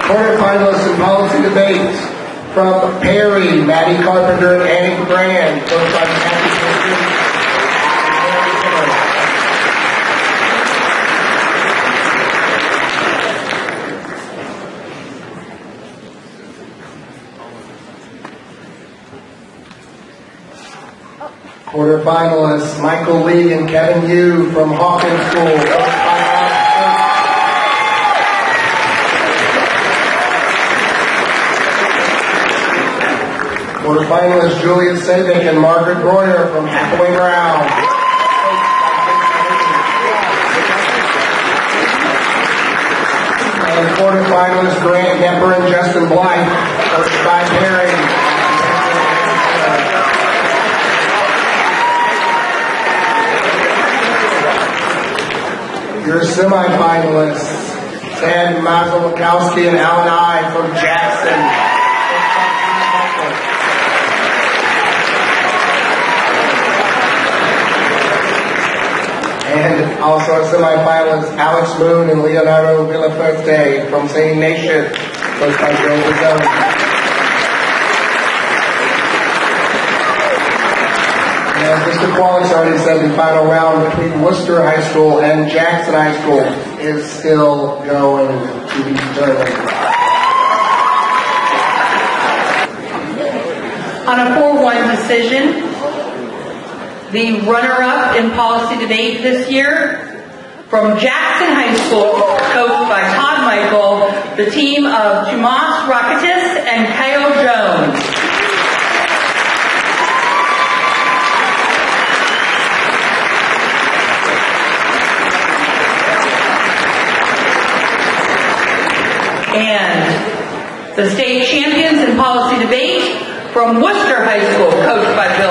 Quarterfinalists in policy debate from Perry, Maddie Carpenter and Annie Brand, both by Kathy Christian. Quarterfinalists Michael Lee and Kevin Yu from Hawkins School. Quarterfinalists Julia Savick and Margaret Breuer from Hathaway Brown. And quarterfinalists Grant Gemper and Justin Blythe, coached by Perry. Your semifinalists, Ted Mazelakowski and Alan I from Jackson. And also our semifinalists, Alex Moon and Leonardo Villafuerte from St. Ignatius, coached by Joe Rizzone. And Mr. Qualix already said the final round between Worcester High School and Jackson High School is still going to be determined. On a 4-1 decision, the runner-up in policy debate this year from Jackson High School, coached by Todd Michael, the team of Tomas Rakatis and Kyle Jones. And the state champions in policy debate from Worcester High School, coached by Bill